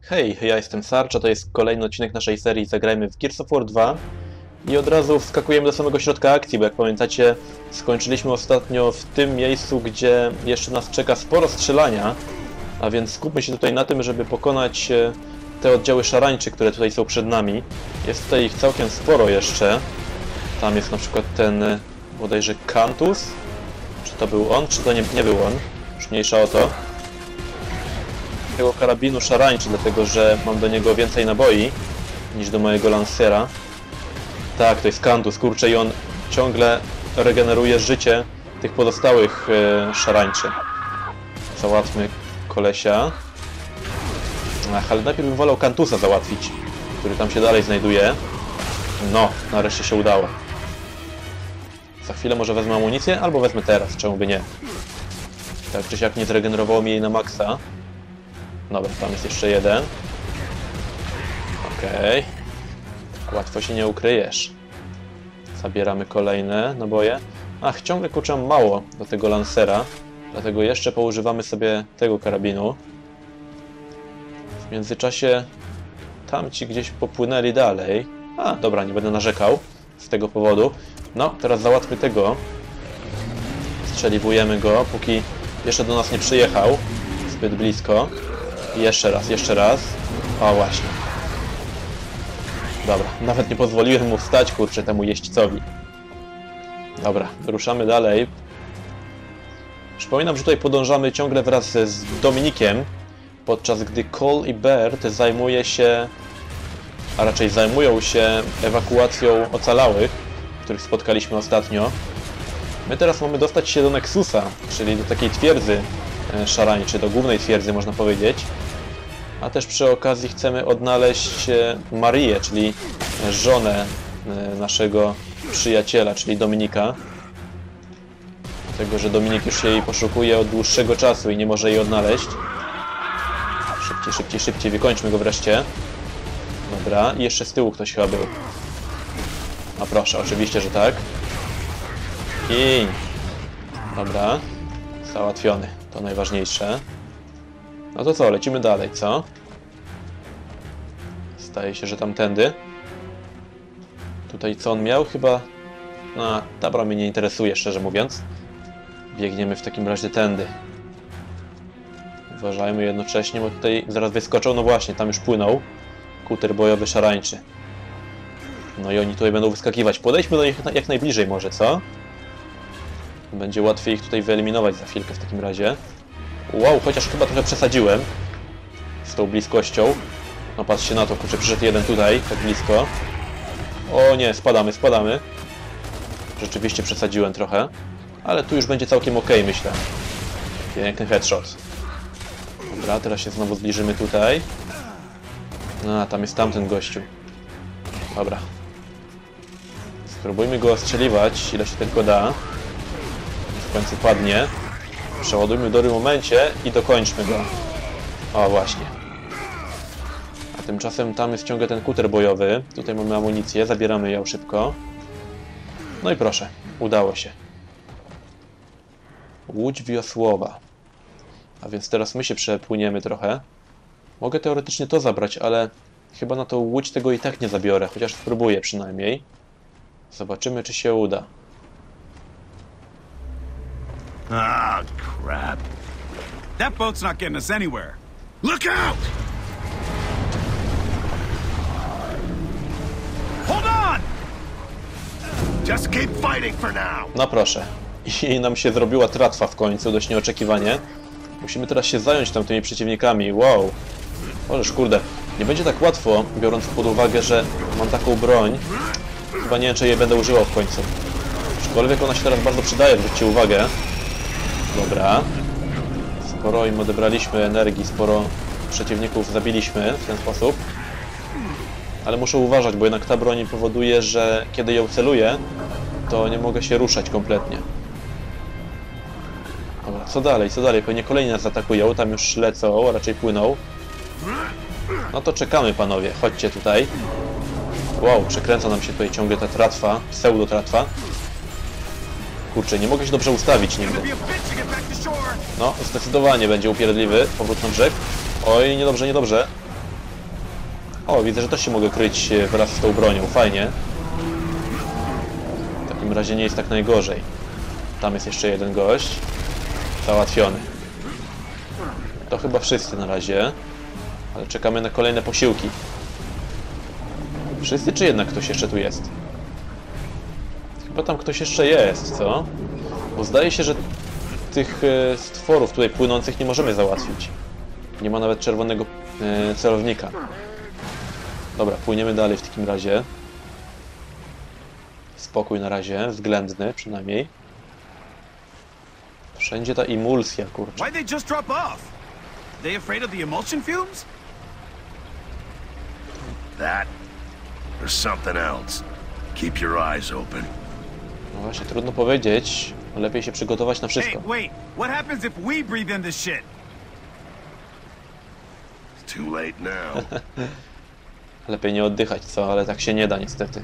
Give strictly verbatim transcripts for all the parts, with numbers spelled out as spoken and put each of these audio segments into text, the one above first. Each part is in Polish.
Hej, ja jestem Sarcza, to jest kolejny odcinek naszej serii Zagrajmy w Gears of War dwa i od razu wskakujemy do samego środka akcji, bo jak pamiętacie, skończyliśmy ostatnio w tym miejscu, gdzie jeszcze nas czeka sporo strzelania, a więc skupmy się tutaj na tym, żeby pokonać te oddziały szarańczy, które tutaj są przed nami. Jest tutaj ich całkiem sporo jeszcze. Tam jest na przykład ten bodajże Kantus. Czy to był on, czy to nie, nie był on? Już mniejsza o to. Tego karabinu szarańczy, dlatego że mam do niego więcej naboi niż do mojego lancera. Tak, to jest Kantus, kurczę, i on ciągle regeneruje życie tych pozostałych e, szarańczy. Załatwmy kolesia. Ach, ale najpierw bym wolał Kantusa załatwić, który tam się dalej znajduje. No, nareszcie się udało. Za chwilę może wezmę amunicję, albo wezmę teraz, czemu by nie. Tak czy siak nie zregenerowało mi jej na maksa. Dobra, tam jest jeszcze jeden. Okej. Okay. Łatwo się nie ukryjesz. Zabieramy kolejne naboje. Ach, ciągle kurczę mało do tego lancera, dlatego jeszcze poużywamy sobie tego karabinu. W międzyczasie tamci gdzieś popłynęli dalej. A, dobra, nie będę narzekał z tego powodu. No, teraz załatwmy tego. Strzeliwujemy go, póki jeszcze do nas nie przyjechał zbyt blisko. I jeszcze raz, jeszcze raz. O, właśnie. Dobra, nawet nie pozwoliłem mu wstać, kurczę, temu jeźdźcowi. Dobra, ruszamy dalej. Przypominam, że tutaj podążamy ciągle wraz z Dominikiem, podczas gdy Cole i Bert zajmuje się, a raczej zajmują się ewakuacją ocalałych, których spotkaliśmy ostatnio. My teraz mamy dostać się do Nexusa, czyli do takiej twierdzy szarańczy, do głównej twierdzy, można powiedzieć. A też przy okazji chcemy odnaleźć Marię, czyli żonę naszego przyjaciela, czyli Dominika. Dlatego, że Dominik już jej poszukuje od dłuższego czasu i nie może jej odnaleźć. Szybciej, szybciej, szybciej, wykończmy go wreszcie. Dobra, i jeszcze z tyłu ktoś chyba był. A proszę, oczywiście, że tak. I... Dobra, załatwiony, to najważniejsze. No to co, lecimy dalej, co? Zdaje się, że tamtędy. Tutaj co on miał? Chyba... No, ta brama mnie nie interesuje, szczerze mówiąc. Biegniemy w takim razie tędy. Uważajmy jednocześnie, bo tutaj zaraz wyskoczą. No właśnie, tam już płynął kuter bojowy szarańczy. No i oni tutaj będą wyskakiwać. Podejdźmy do nich jak najbliżej może, co? Będzie łatwiej ich tutaj wyeliminować za chwilkę w takim razie. Wow, chociaż chyba trochę przesadziłem z tą bliskością. No patrzcie na to, kurczę, przyszedł jeden tutaj, tak blisko. O nie, spadamy, spadamy. Rzeczywiście przesadziłem trochę. Ale tu już będzie całkiem ok, myślę. Piękny headshot. Dobra, teraz się znowu zbliżymy tutaj. A, tam jest tamten gościu. Dobra. Spróbujmy go ostrzeliwać, ile się tylko da. W końcu padnie. Przeładujmy w dobrym momencie i dokończmy go. O, właśnie. A tymczasem tam jest ciągle ten kuter bojowy. Tutaj mamy amunicję, zabieramy ją szybko. No i proszę, udało się. Łódź wiosłowa. A więc teraz my się przepłyniemy trochę. Mogę teoretycznie to zabrać, ale chyba na tą łódź tego i tak nie zabiorę, chociaż spróbuję przynajmniej. Zobaczymy, czy się uda. Ah, crap. That boat's not getting us anywhere. Look out! Hold on! Just keep fighting for now. No proszę. I nam się zrobiła tratwa w końcu, dość nieoczekiwanie. Musimy teraz się zająć tam tymi przeciwnikami. Wow. Ożeż kurde, nie będzie tak łatwo, biorąc pod uwagę, że mam taką broń. Chyba nie wiem, czy jej będę używał w końcu. Aczkolwiek ona się teraz bardzo przydaje, zwróćcie uwagę. Dobra. Sporo im odebraliśmy energii, sporo przeciwników zabiliśmy w ten sposób. Ale muszę uważać, bo jednak ta broń powoduje, że kiedy ją celuję, to nie mogę się ruszać kompletnie. Dobra, co dalej, co dalej? Pewnie kolejni nas atakują, tam już lecą, a raczej płyną. No to czekamy, panowie, chodźcie tutaj. Wow, przekręca nam się tutaj ciągle ta tratwa, pseudo-tratwa. Kurczę, nie mogę się dobrze ustawić nigdy. No, zdecydowanie będzie upierdliwy powrót na brzeg. Oj, niedobrze, niedobrze. O, widzę, że też się mogę kryć wraz z tą bronią. Fajnie. W takim razie nie jest tak najgorzej. Tam jest jeszcze jeden gość. Załatwiony. To chyba wszyscy na razie. Ale czekamy na kolejne posiłki. Wszyscy, czy jednak ktoś jeszcze tu jest? Chyba tam ktoś jeszcze jest, co? Bo zdaje się, że tych stworów tutaj płynących nie możemy załatwić. Nie ma nawet czerwonego celownika. Dobra, płyniemy dalej w takim razie. Spokój na razie, względny przynajmniej. Wszędzie ta emulsja, kurczę. Why they just drop off? They afraid of the emulsion fumes? That or something else. Keep your eyes open. No właśnie, trudno powiedzieć. Lepiej się przygotować na wszystko. Hey, wait. What happens if we breathe in this shit? It's too late now. Lepiej nie oddychać, co? Ale tak się nie da niestety.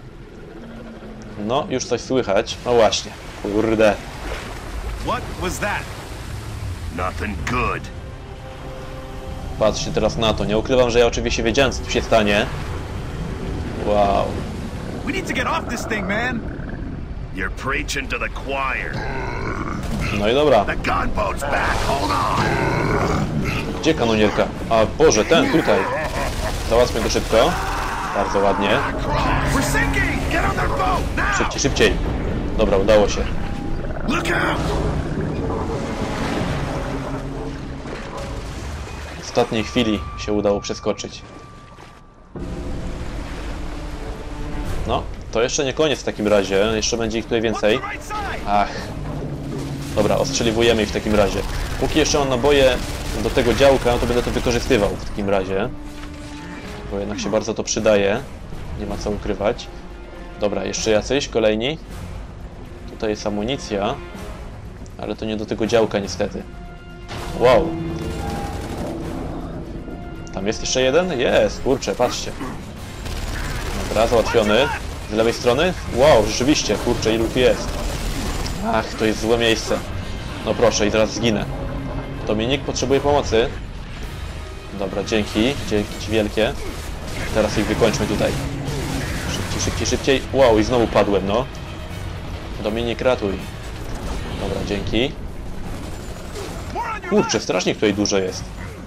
No, już coś słychać. No właśnie. Kurde. What was that? Nothing good. Patrzcie teraz na to. Nie ukrywam, że ja oczywiście wiedziałem, co tu się stanie. Wow. We need to get off this thing, man. You're preaching to the choir. No i dobra. The gunboat's back. Hold on. Gdzie kanonierka? A Boże, ten tutaj. Załatwmy go szybko. Bardzo ładnie. We're sinking. Get on their boat now. Szybciej, szybciej. Dobra, udało się. Look out. W ostatniej chwili się udało przeskoczyć. No, to jeszcze nie koniec w takim razie. Jeszcze będzie ich tutaj więcej. Ach. Dobra, ostrzeliwujemy ich w takim razie. Póki jeszcze mam naboje do tego działka, to będę to wykorzystywał w takim razie. Bo jednak się bardzo to przydaje. Nie ma co ukrywać. Dobra, jeszcze jacyś kolejni. Tutaj jest amunicja. Ale to nie do tego działka niestety. Wow. Tam jest jeszcze jeden? Jest, kurczę, patrzcie. Dobra, załatwiony. Z lewej strony? Wow, rzeczywiście, kurczę, ilu tu jest. Ach, to jest złe miejsce. No proszę, i zaraz zginę. Dominik potrzebuje pomocy. Dobra, dzięki. Dzięki ci wielkie. Teraz ich wykończmy tutaj. Szybciej, szybciej, szybciej. Wow, i znowu padłem, no. Dominik, ratuj. Dobra, dzięki. Kurczę, strażnik tutaj dużo jest.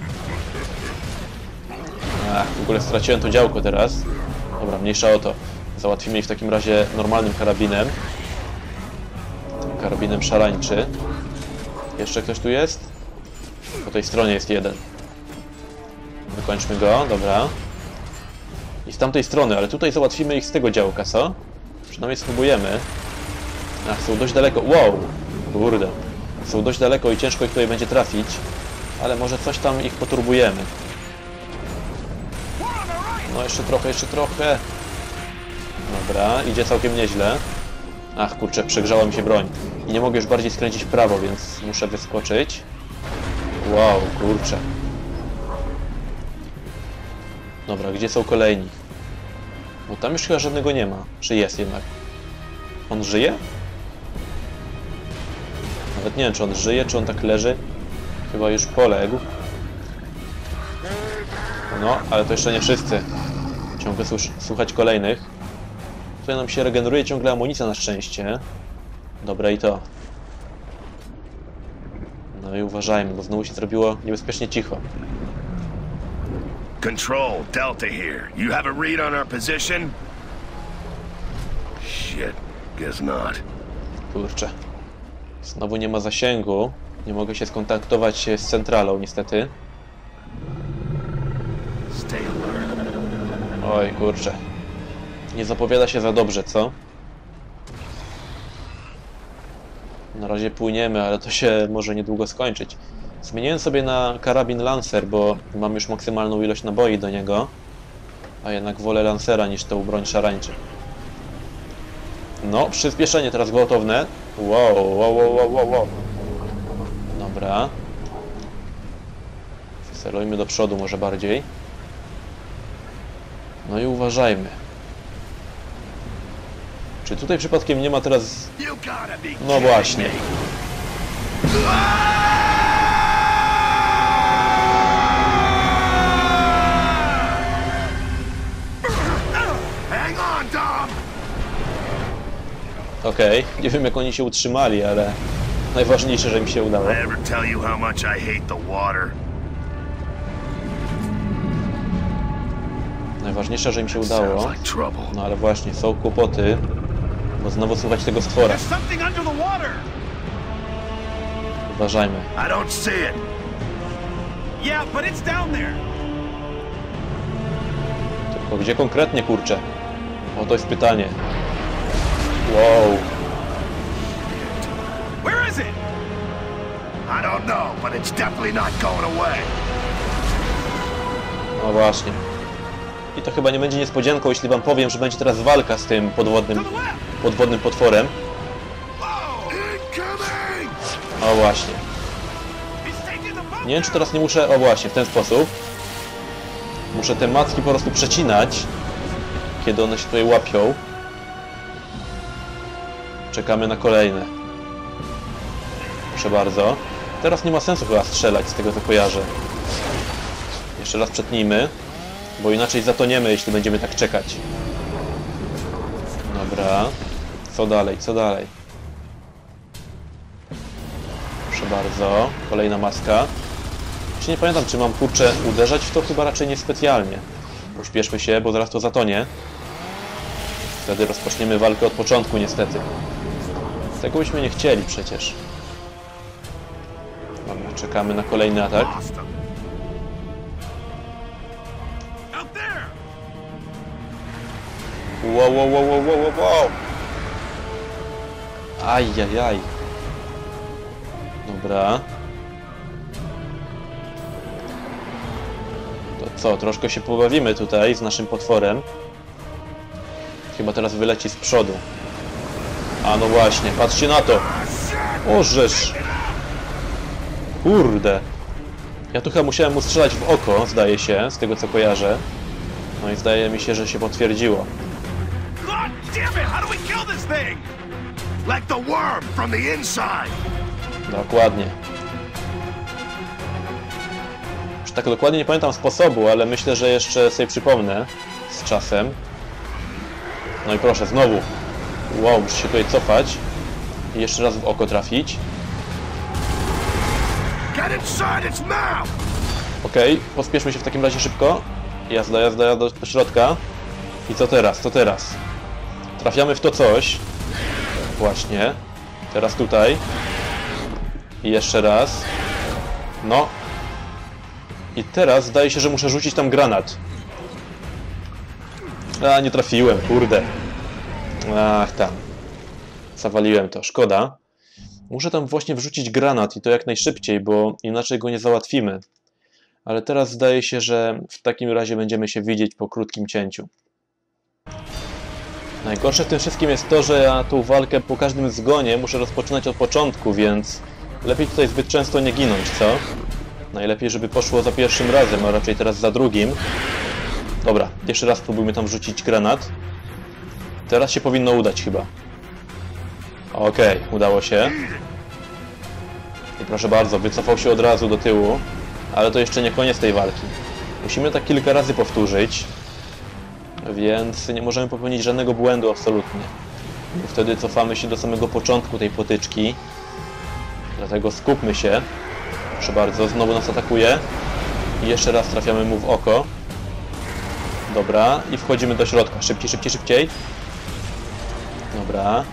Ach, w ogóle straciłem to działko teraz. Dobra, mniejsza o to. Załatwimy ich w takim razie normalnym karabinem. Karabinem szarańczy. Jeszcze ktoś tu jest? Po tej stronie jest jeden. Wykończmy go, dobra. I z tamtej strony, ale tutaj załatwimy ich z tego działka, co? Przynajmniej spróbujemy. Ach, są dość daleko. Wow! Kurde. Są dość daleko i ciężko ich tutaj będzie trafić. Ale może coś tam ich poturbujemy. No jeszcze trochę, jeszcze trochę. Dobra, idzie całkiem nieźle. Ach, kurczę, przegrzała mi się broń. I nie mogę już bardziej skręcić w prawo, więc muszę wyskoczyć. Wow, kurczę. Dobra, gdzie są kolejni? Bo tam już chyba żadnego nie ma. Czy jest jednak? On żyje? Nawet nie wiem, czy on żyje, czy on tak leży. Chyba już poległ. No, ale to jeszcze nie wszyscy. Ciągle słuchać kolejnych. Tutaj nam się regeneruje ciągle amunicja na szczęście. Dobra i to. No i uważajmy, bo znowu się zrobiło niebezpiecznie cicho. Control, Delta here. You have a read on our position? Shit, guess not. Kurczę. Znowu nie ma zasięgu. Nie mogę się skontaktować z centralą niestety. Stay alert. Oj, kurczę. Nie zapowiada się za dobrze, co? Na razie płyniemy, ale to się może niedługo skończyć. Zmieniłem sobie na karabin Lancer, bo mam już maksymalną ilość naboi do niego. A jednak wolę Lancera niż tę broń szarańczy. No, przyspieszenie teraz gwałtowne. Wow, wow, wow, wow, wow, wow. Dobra. Celujmy do przodu może bardziej. No i uważajmy. Czy tutaj przypadkiem nie ma teraz... No właśnie. Okej, okay. Nie wiem jak oni się utrzymali, ale najważniejsze, że im się udało. I ever tell you how much I hate the water? Najważniejsze, że im się udało. Sounds like trouble. No ale właśnie, są kłopoty, bo znowu słychać tego stwora. There's something under the water. Uważajmy. I don't see it. Yeah, but it's down there. Tylko gdzie konkretnie, kurczę? O, to jest pytanie. Wow. Where is it? I don't know, but it's definitely not going away. No właśnie. I to chyba nie będzie niespodzianką, jeśli wam powiem, że będzie teraz walka z tym podwodnym, podwodnym potworem. Incoming! O właśnie. Nie wiem, czy teraz nie muszę... O właśnie, w ten sposób. Muszę te macki po prostu przecinać, kiedy one się tutaj łapią. Czekamy na kolejne. Proszę bardzo. Teraz nie ma sensu chyba strzelać, z tego co kojarzę. Jeszcze raz przetnijmy, bo inaczej zatoniemy, jeśli będziemy tak czekać. Dobra. Co dalej, co dalej? Proszę bardzo. Kolejna maska. Jeszcze nie pamiętam, czy mam, kurczę, uderzać w to? Chyba raczej niespecjalnie. Pośpieszmy się, bo zaraz to zatonie. Wtedy rozpoczniemy walkę od początku, niestety. Tego byśmy nie chcieli przecież. Dobra, czekamy na kolejny atak. Wow, wow, wow, wow, wow, wow. Ajajaj. Dobra. To co, troszkę się pobawimy tutaj z naszym potworem. Chyba teraz wyleci z przodu. A no właśnie, patrzcie na to. Ożeż. Kurde. Ja tu chyba musiałem mu strzelać w oko, zdaje się, z tego co kojarzę. No i zdaje mi się, że się potwierdziło. Dokładnie. Już tak dokładnie nie pamiętam sposobu, ale myślę, że jeszcze sobie przypomnę z czasem. No i proszę, znowu. Wow, muszę się tutaj cofać. I jeszcze raz w oko trafić. Okej, okay, pospieszmy się w takim razie szybko. Jazda, jazda, jazda do środka. I co teraz, co teraz? Trafiamy w to coś. Właśnie. Teraz tutaj. I jeszcze raz. No. I teraz zdaje się, że muszę rzucić tam granat. A, nie trafiłem, kurde. Ach, tam. Zawaliłem to, szkoda. Muszę tam właśnie wrzucić granat i to jak najszybciej, bo inaczej go nie załatwimy. Ale teraz zdaje się, że w takim razie będziemy się widzieć po krótkim cięciu. Najgorsze w tym wszystkim jest to, że ja tą walkę po każdym zgonie muszę rozpoczynać od początku, więc lepiej tutaj zbyt często nie ginąć, co? Najlepiej, żeby poszło za pierwszym razem, a raczej teraz za drugim. Dobra, jeszcze raz spróbujmy tam wrzucić granat. Teraz się powinno udać chyba. Okej, okay, udało się. I proszę bardzo, wycofał się od razu do tyłu. Ale to jeszcze nie koniec tej walki. Musimy tak kilka razy powtórzyć. Więc nie możemy popełnić żadnego błędu absolutnie. Bo wtedy cofamy się do samego początku tej potyczki. Dlatego skupmy się. Proszę bardzo, znowu nas atakuje. I jeszcze raz trafiamy mu w oko. Dobra, i wchodzimy do środka. Szybciej, szybciej, szybciej. Dobra.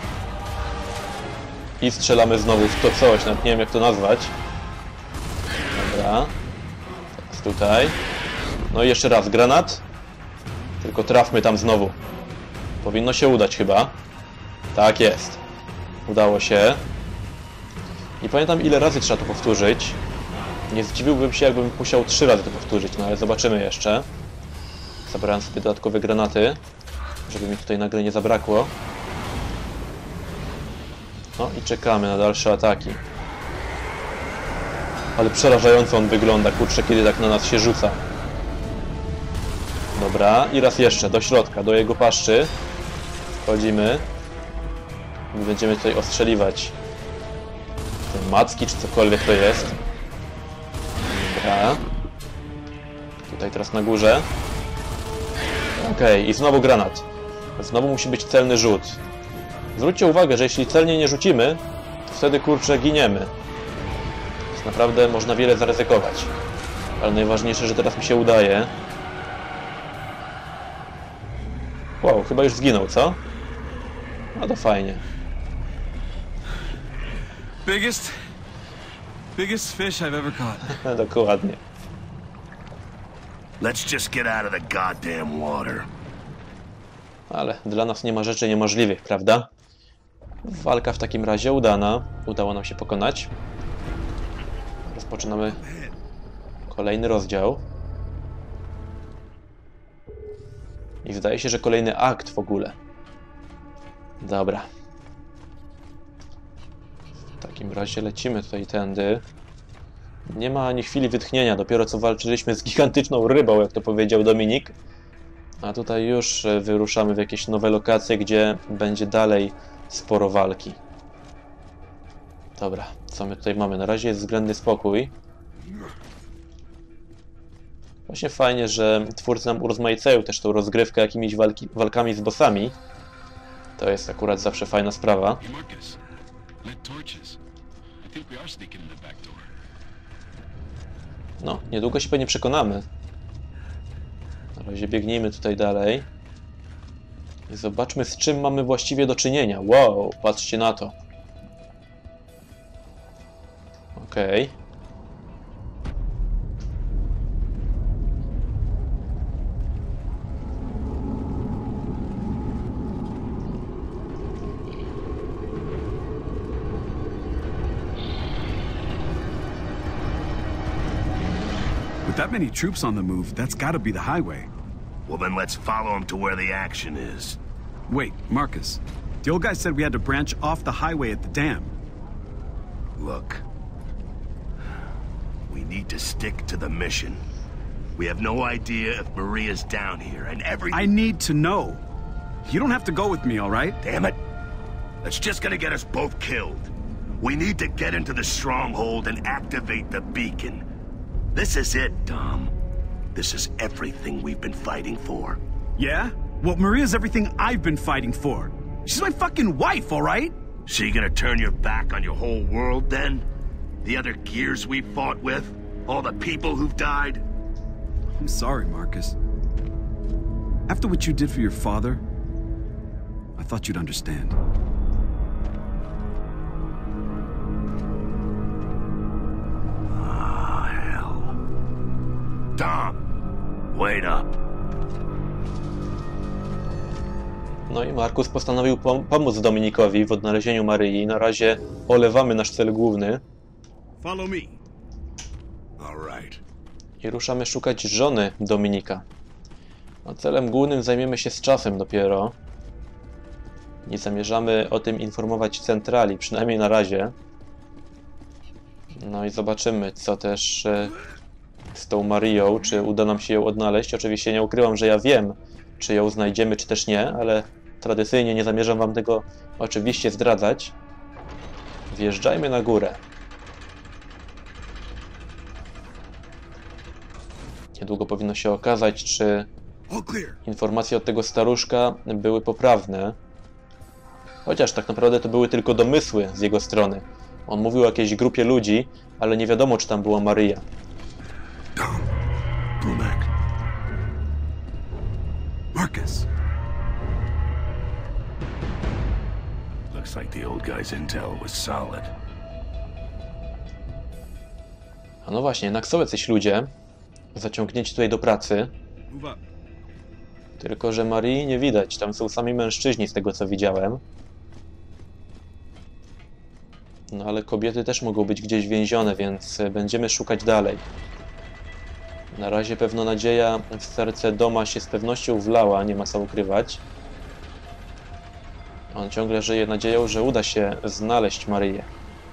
I strzelamy znowu w to coś, nawet nie wiem jak to nazwać. Dobra. Teraz tutaj. No i jeszcze raz granat. Tylko trafmy tam znowu. Powinno się udać chyba. Tak jest. Udało się. Nie pamiętam ile razy trzeba to powtórzyć. Nie zdziwiłbym się, jakbym musiał trzy razy to powtórzyć, no ale zobaczymy jeszcze. Zabrałem sobie dodatkowe granaty, żeby mi tutaj nagle nie zabrakło. No i czekamy na dalsze ataki. Ale przerażająco on wygląda, kurczę, kiedy tak na nas się rzuca. Dobra, i raz jeszcze, do środka, do jego paszczy. Wchodzimy. I będziemy tutaj ostrzeliwać te macki, czy cokolwiek to jest. Dobra. Tutaj teraz na górze. Okej, okay, i znowu granat. Znowu musi być celny rzut. Zwróćcie uwagę, że jeśli celnie nie rzucimy, to wtedy, kurczę, giniemy. Więc naprawdę można wiele zaryzykować. Ale najważniejsze, że teraz mi się udaje. Wow, chyba już zginął, co? No to fajnie. Biggest, biggest fish I've ever caught. Dokładnie. Let's just get out of the goddamn water. Ale dla nas nie ma rzeczy niemożliwych, prawda? Walka w takim razie udana. Udało nam się pokonać. Rozpoczynamy kolejny rozdział. I zdaje się, że kolejny akt w ogóle. Dobra. W takim razie lecimy tutaj tędy. Nie ma ani chwili wytchnienia. Dopiero co walczyliśmy z gigantyczną rybą, jak to powiedział Dominik. A tutaj już wyruszamy w jakieś nowe lokacje, gdzie będzie dalej sporo walki. Dobra, co my tutaj mamy? Na razie jest względny spokój. Właśnie fajnie, że twórcy nam urozmaicają też tą rozgrywkę jakimiś walki, walkami z bossami. To jest akurat zawsze fajna sprawa. No, niedługo się pewnie przekonamy. Na razie biegnijmy tutaj dalej. I zobaczmy, z czym mamy właściwie do czynienia. Wow, patrzcie na to. Okej. Okay. With that many troops on the move, that's gotta be the highway. Well, then let's follow him to where the action is. Wait, Marcus. The old guy said we had to branch off the highway at the dam. Look. We need to stick to the mission. We have no idea if Maria's down here, and every- I need to know. You don't have to go with me, all right? Damn it. That's just gonna get us both killed. We need to get into the stronghold and activate the beacon. This is it, Dom. This is everything we've been fighting for. Yeah? Well, Maria's everything I've been fighting for. She's my fucking wife, all right? So you gonna turn your back on your whole world, then? The other gears we fought with? All the people who've died? I'm sorry, Marcus. After what you did for your father, I thought you'd understand. Ah, hell. Dom, wait up. No i Markus postanowił pom pomóc Dominikowi w odnalezieniu Maryi. Na razie olewamy nasz cel główny. Follow me. All right. I ruszamy szukać żony Dominika. A celem głównym zajmiemy się z czasem dopiero. Nie zamierzamy o tym informować centrali, przynajmniej na razie. No i zobaczymy, co też e, z tą Marią, czy uda nam się ją odnaleźć. Oczywiście nie ukrywam, że ja wiem, czy ją znajdziemy, czy też nie, ale tradycyjnie nie zamierzam wam tego oczywiście zdradzać. Wjeżdżajmy na górę. Niedługo powinno się okazać, czy informacje od tego staruszka były poprawne. Chociaż tak naprawdę to były tylko domysły z jego strony. On mówił o jakiejś grupie ludzi, ale nie wiadomo, czy tam była Maria. Dom, pull back. Marcus. Looks like the old guy's intel was solid. A no właśnie, jednak są jacyś ludzie zaciągnięci tutaj do pracy. Move up. Tylko że Marii nie widać. Tam są sami mężczyźni z tego, co widziałem. No ale kobiety też mogą być gdzieś więzione, więc będziemy szukać dalej. Na razie pewno nadzieja w serce Doma się z pewnością wlała, nie ma co ukrywać. On ciągle żyje nadzieją, że uda się znaleźć Maryję.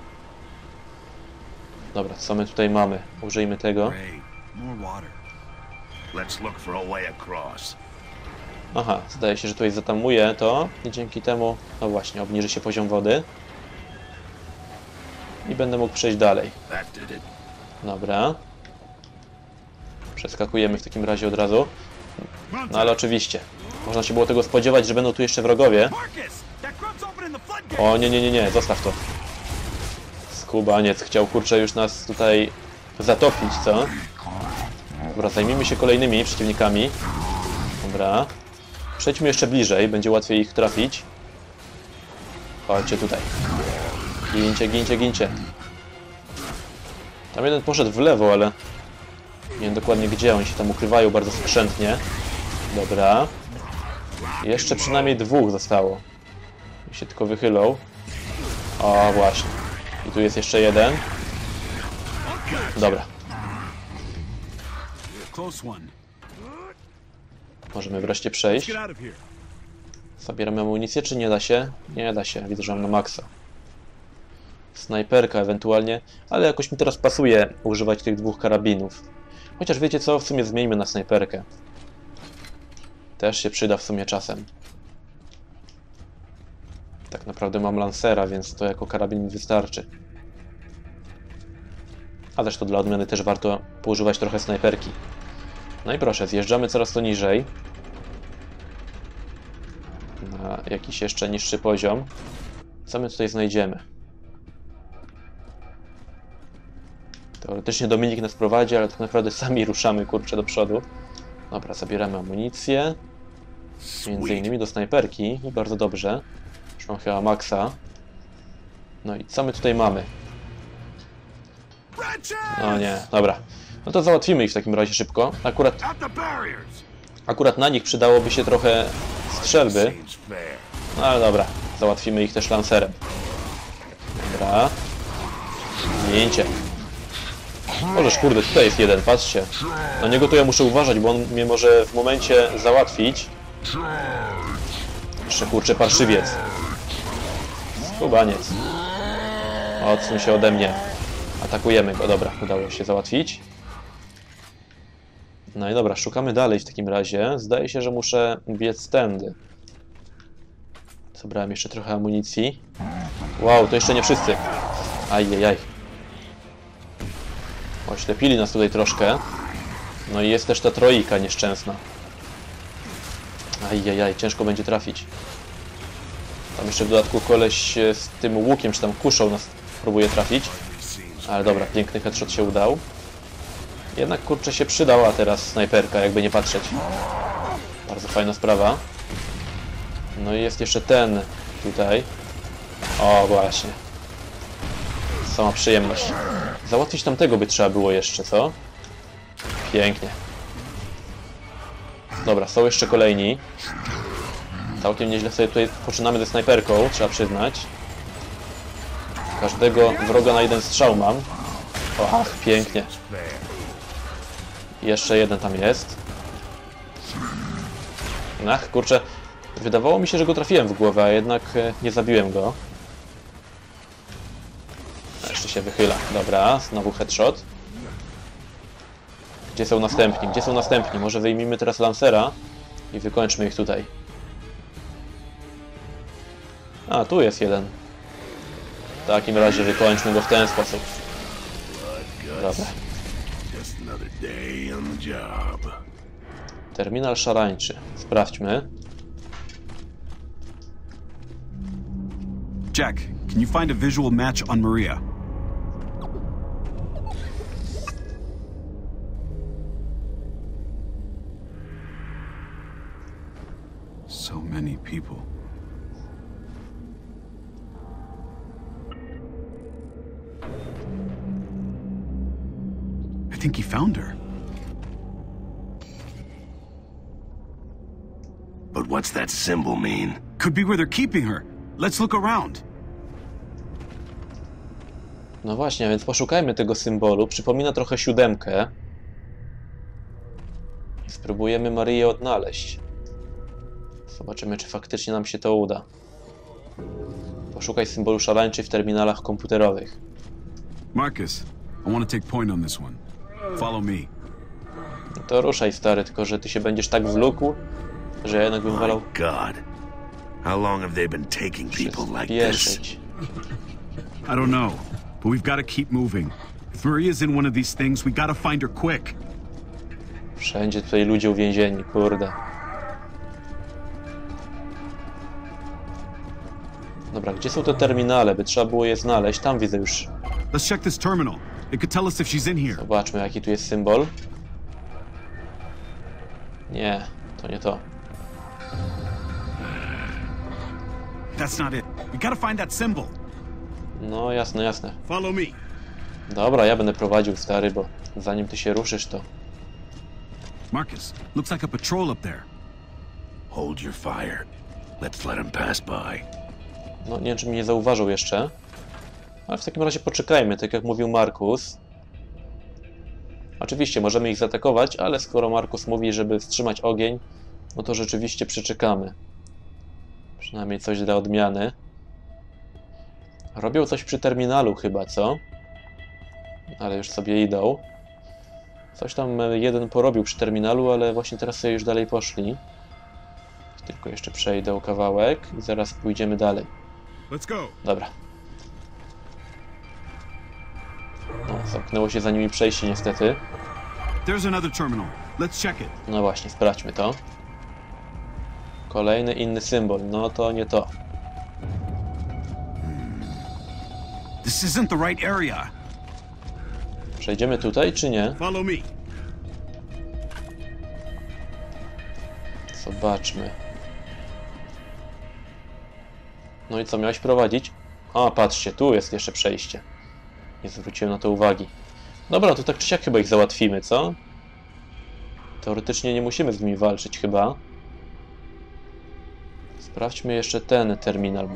Dobra, co my tutaj mamy? Użyjmy tego. Great. More water. Let's look for a way across. Aha, zdaje się, że tutaj zatamuje to i dzięki temu, no właśnie, obniży się poziom wody. I będę mógł przejść dalej. That did it. Dobra. Przeskakujemy w takim razie od razu. No ale oczywiście, można się było tego spodziewać, że będą tu jeszcze wrogowie. Marcus, that O nie, nie, nie, nie, zostaw to. Skubaniec chciał, kurczę, już nas tutaj zatopić, co? Dobra, zajmijmy się kolejnymi przeciwnikami. Dobra. Przejdźmy jeszcze bliżej, będzie łatwiej ich trafić. Chodźcie tutaj. Gincie, gincie, gincie. Tam jeden poszedł w lewo, ale nie wiem dokładnie gdzie. Oni się tam ukrywają bardzo skrzętnie. Dobra. Jeszcze przynajmniej dwóch zostało. I się tylko wychylą. O, właśnie. I tu jest jeszcze jeden. Dobra. Możemy wreszcie przejść. Zabieramy amunicję, czy nie da się? Nie da się. Widzę, że mam na maksa. Snajperka ewentualnie, ale jakoś mi teraz pasuje używać tych dwóch karabinów. Chociaż wiecie co? W sumie zmieńmy na snajperkę. Też się przyda w sumie czasem. Tak naprawdę mam lancera, więc to jako karabin mi wystarczy. A zresztą dla odmiany też warto poużywać trochę snajperki. No i proszę, zjeżdżamy coraz to niżej. Na jakiś jeszcze niższy poziom. Co my tutaj znajdziemy? Teoretycznie Dominik nas prowadzi, ale tak naprawdę sami ruszamy, kurczę, do przodu. Dobra, zabieramy amunicję. Między innymi do snajperki. I bardzo dobrze. Już mam chyba maksa. No i co my tutaj mamy? No nie, dobra. No to załatwimy ich w takim razie szybko. Akurat, akurat na nich przydałoby się trochę strzelby. No ale dobra, załatwimy ich też lancerem. Dobra. Zdjęcie. Możesz, kurde, tutaj jest jeden, patrzcie. Na niego to ja muszę uważać, bo on mnie może w momencie załatwić. Jeszcze, kurczę, parszywiec. Skubaniec. Odsuń się ode mnie. Atakujemy go, dobra, udało się załatwić. No i dobra, szukamy dalej w takim razie. Zdaje się, że muszę biec tędy. Zabrałem jeszcze trochę amunicji. Wow, to jeszcze nie wszyscy. Ajajaj. Oślepili nas tutaj troszkę. No i jest też ta trójka nieszczęsna. Ajajaj, ciężko będzie trafić. Tam jeszcze w dodatku koleś z tym łukiem, czy tam kuszą nas próbuje trafić. Ale dobra, piękny headshot się udał. Jednak, kurczę, się przydała teraz snajperka, jakby nie patrzeć. Bardzo fajna sprawa. No i jest jeszcze ten tutaj. O, właśnie. Sama przyjemność. Załatwić tamtego by trzeba było jeszcze, co? Pięknie. Dobra, są jeszcze kolejni. Całkiem nieźle sobie tutaj poczynamy ze snajperką, trzeba przyznać. Każdego wroga na jeden strzał mam. O, ach, pięknie. Jeszcze jeden tam jest. Ach, kurczę. Wydawało mi się, że go trafiłem w głowę, a jednak nie zabiłem go. Jeszcze się wychyla. Dobra, znowu headshot. Gdzie są następni? Gdzie są następni? Może wyjmijmy teraz lancera i wykończmy ich tutaj. A, tu jest jeden. W takim razie wykończmy go w ten sposób. Dobra. Terminal szarańczy. Sprawdźmy. Jack, can you find a visual match on Maria? So many people. I think he found her. But what's that symbol mean? Could be where they're keeping her. Let's look around. No właśnie, więc poszukajmy tego symbolu. Przypomina trochę siódemkę. I spróbujemy Marię odnaleźć. Zobaczymy, czy faktycznie nam się to uda. Poszukaj symbolu szarańczy w terminalach komputerowych. Marcus, I want to take point on this one. Follow me. No to ruszaj, stary, tylko że ty się będziesz tak wlókł, że ja jednak bym wolał God. How long have they been taking people like this? przyspieszyć. I don't know, but we've got to keep moving. If Maria's in one of these things, we gotta find her quick. Wszędzie tutaj ludzie uwięzieni, kurde. Dobra, gdzie są te terminale? By trzeba było je znaleźć. Tam widzę już. Let's check this terminal. It could tell us if she's in here. Zobaczmy, jaki tu jest symbol. Nie, to nie to. That's not it. We gotta find that symbol. No, jasne, jasne. Follow me. Dobra, ja będę prowadził, stary, bo zanim ty się ruszysz, to... Marcus, looks like a patrol up there. Hold your fire. Let's let him pass by. No, nie wiem, czy mnie nie zauważył jeszcze. Ale w takim razie poczekajmy, tak jak mówił Markus. Oczywiście, możemy ich zaatakować, ale skoro Markus mówi, żeby wstrzymać ogień, no to rzeczywiście przeczekamy. Przynajmniej coś dla odmiany. Robią coś przy terminalu chyba, co? Ale już sobie idą. Coś tam jeden porobił przy terminalu, ale właśnie teraz sobie już dalej poszli. Tylko jeszcze przejdę o kawałek i zaraz pójdziemy dalej. Let's go. Dobra. No, zamknęło się za nimi przejście niestety. There's another terminal. Let's check it. No właśnie, sprawdźmy to. Kolejny inny symbol. No to nie to. This isn't the right area. Przejdziemy tutaj, czy nie? Follow me. Zobaczmy. No i co, miałeś prowadzić? A, patrzcie, tu jest jeszcze przejście. Nie zwróciłem na to uwagi. Dobra, to tak czy siak chyba ich załatwimy, co? Teoretycznie nie musimy z nimi walczyć chyba. Sprawdźmy jeszcze ten terminal.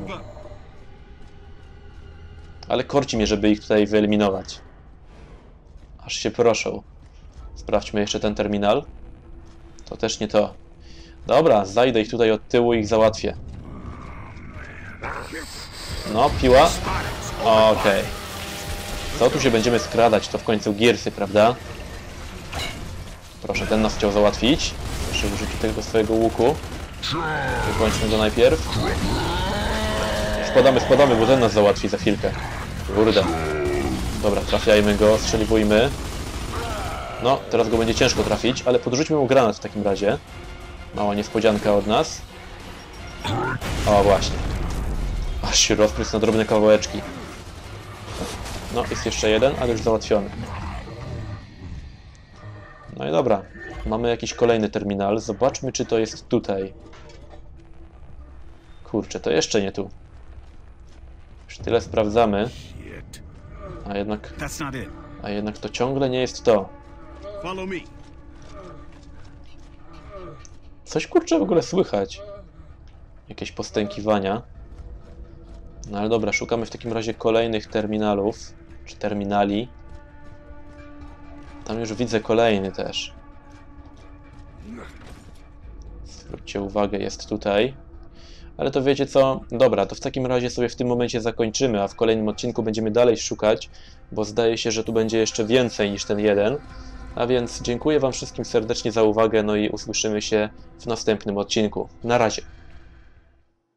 Ale korci mnie, żeby ich tutaj wyeliminować. Aż się proszą. Sprawdźmy jeszcze ten terminal. To też nie to. Dobra, zajdę ich tutaj od tyłu i ich załatwię. No, piła. Okej. Okay. Co tu się będziemy skradać? To w końcu Gearsy, prawda? Proszę, ten nas chciał załatwić. Proszę użyć tego swojego łuku. Wykończmy go najpierw. Spadamy, spadamy, bo ten nas załatwi za chwilkę. Kurde. Dobra, trafiajmy go, strzeliwujmy. No, teraz go będzie ciężko trafić, ale podrzućmy mu granat w takim razie. Mała niespodzianka od nas. O, właśnie. Aż się rozprysł na drobne kawałeczki. No, jest jeszcze jeden, ale już załatwiony. No i dobra. Mamy jakiś kolejny terminal. Zobaczmy, czy to jest tutaj. Kurczę, to jeszcze nie tu. Już tyle sprawdzamy. A jednak... A jednak to ciągle nie jest to. Coś, kurczę, w ogóle słychać. Jakieś postękiwania. No ale dobra, szukamy w takim razie kolejnych terminalów. Czy terminali. Tam już widzę kolejny też. Zwróćcie uwagę, jest tutaj. Ale to wiecie co? Dobra, to w takim razie sobie w tym momencie zakończymy, a w kolejnym odcinku będziemy dalej szukać, bo zdaje się, że tu będzie jeszcze więcej niż ten jeden. A więc dziękuję wam wszystkim serdecznie za uwagę, no i usłyszymy się w następnym odcinku. Na razie.